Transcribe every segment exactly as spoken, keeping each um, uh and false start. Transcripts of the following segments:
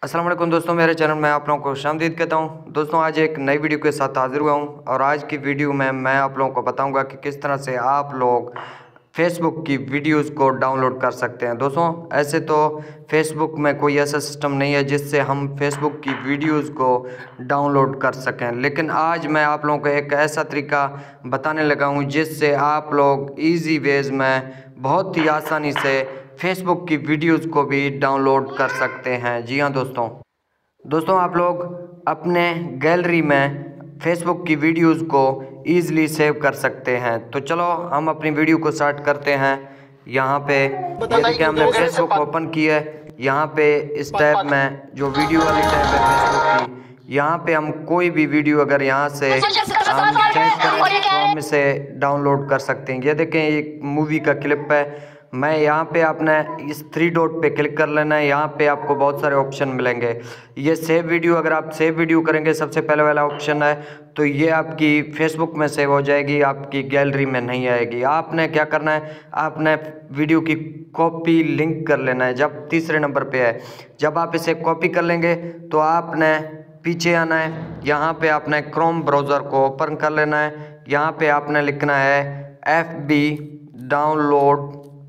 अस्सलाम वालेकुम दोस्तों, मेरे चैनल में आप लोगों को खुशामदीद कहता हूं। दोस्तों आज एक नई वीडियो के साथ हाजिर हुआ हूं और आज की वीडियो में मैं आप लोगों को बताऊंगा कि किस तरह से आप लोग फेसबुक की वीडियोस को डाउनलोड कर सकते हैं। दोस्तों ऐसे तो फेसबुक में कोई ऐसा सिस्टम नहीं है जिससे हम फेसबुक की वीडियोस को डाउनलोड कर सकें, लेकिन आज मैं आप लोगों को एक ऐसा तरीका बताने लगा हूं जिससे आप लोग इजी वेज में बहुत ही आसानी से फेसबुक की वीडियोस को भी डाउनलोड कर सकते हैं। जी हाँ दोस्तों दोस्तों आप लोग अपने गैलरी में फेसबुक की वीडियोस को ईज़िली सेव कर सकते हैं। तो चलो हम अपनी वीडियो को स्टार्ट करते हैं। यहाँ पे ये देखिए हमने फेसबुक ओपन किया है। यहाँ पे इस टैब में जो वीडियो वाली टैब है फेसबुक की, यहाँ पे हम कोई भी वीडियो अगर यहाँ से हम सेव करें तो हम इसे डाउनलोड कर सकते हैं। ये देखें एक मूवी का क्लिप है। मैं यहाँ पे आपने इस थ्री डॉट पे क्लिक कर लेना है। यहाँ पे आपको बहुत सारे ऑप्शन मिलेंगे। ये सेव वीडियो, अगर आप सेव वीडियो करेंगे सबसे पहले वाला ऑप्शन है तो ये आपकी फेसबुक में सेव हो जाएगी, आपकी गैलरी में नहीं आएगी। आपने क्या करना है, आपने वीडियो की कॉपी लिंक कर लेना है। जब तीसरे नंबर पे है, जब आप इसे कॉपी कर लेंगे तो आपने पीछे आना है। यहाँ पे आपने क्रोम ब्राउज़र को ओपन कर लेना है। यहाँ पे आपने लिखना है F B download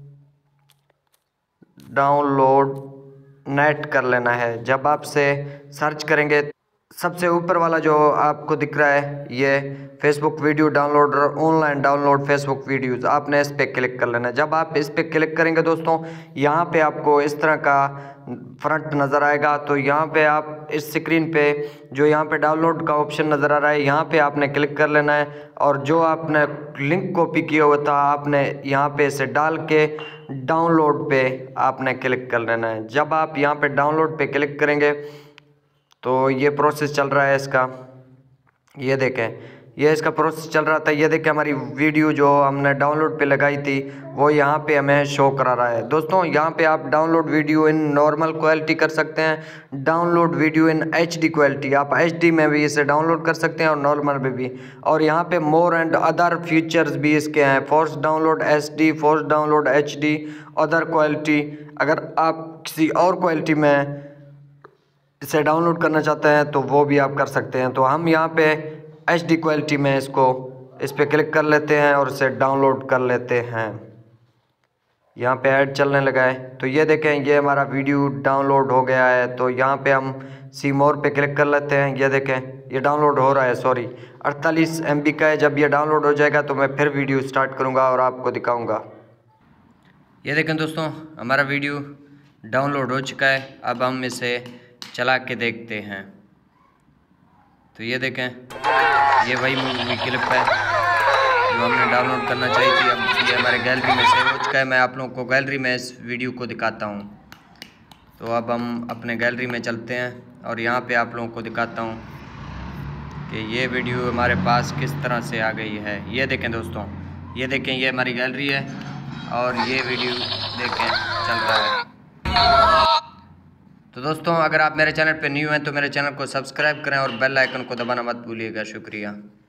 download net कर लेना है। जब आप से सर्च करेंगे सबसे ऊपर वाला जो आपको दिख रहा है ये Facebook video downloader online download Facebook videos, आपने इस पर क्लिक कर लेना है। जब आप इस पर क्लिक करेंगे दोस्तों यहाँ पे आपको इस तरह का फ्रंट नज़र आएगा। तो यहाँ पे आप इस स्क्रीन पे जो यहाँ पे डाउनलोड का ऑप्शन नज़र आ रहा है यहाँ पे आपने क्लिक कर लेना है और जो आपने लिंक कॉपी किया हुआ था आपने यहाँ पे इसे डाल के डाउनलोड पे आपने क्लिक कर लेना है। जब आप यहाँ पे डाउनलोड पे क्लिक करेंगे तो ये प्रोसेस चल रहा है इसका। ये देखें ये इसका प्रोसेस चल रहा था। ये देखें हमारी वीडियो जो हमने डाउनलोड पे लगाई थी वो यहाँ पे हमें शो करा रहा है। दोस्तों यहाँ पे आप download video in normal quality कर सकते हैं, download video in H D quality, आप एच डी में भी इसे डाउनलोड कर सकते हैं और नॉर्मल में भी। और यहाँ पे मोर एंड अदर फीचर्स भी इसके हैं, force download H D, force download H D, other quality. अगर आप किसी और क्वालिटी में इसे डाउनलोड करना चाहते हैं तो वो भी आप कर सकते हैं। तो हम यहाँ पे एच डी क्वालिटी में इसको इस पर क्लिक कर लेते हैं और इसे डाउनलोड कर लेते हैं। यहाँ पे ऐड चलने लगा है तो ये देखें ये हमारा वीडियो डाउनलोड हो गया है। तो यहाँ पे हम सी मोर पे क्लिक कर लेते हैं। ये देखें ये डाउनलोड हो रहा है, सॉरी अड़तालीस एम बी का है। जब ये डाउनलोड हो जाएगा तो मैं फिर वीडियो स्टार्ट करूँगा और आपको दिखाऊँगा। ये देखें दोस्तों हमारा वीडियो डाउनलोड हो चुका है। अब हम इसे चला के देखते हैं। तो ये देखें ये वही मूवी क्लिप है जो हमने डाउनलोड करना चाहिए थी। अब ये हमारे गैलरी में सेव हो चुका है। मैं आप लोगों को गैलरी में इस वीडियो को दिखाता हूँ। तो अब हम अपने गैलरी में चलते हैं और यहाँ पे आप लोगों को दिखाता हूँ कि ये वीडियो हमारे पास किस तरह से आ गई है। ये देखें दोस्तों, ये देखें ये हमारी गैलरी है और ये वीडियो देखें चल रहा है। तो दोस्तों अगर आप मेरे चैनल पर न्यू हैं तो मेरे चैनल को सब्सक्राइब करें और बेल आइकन को दबाना मत भूलिएगा। शुक्रिया।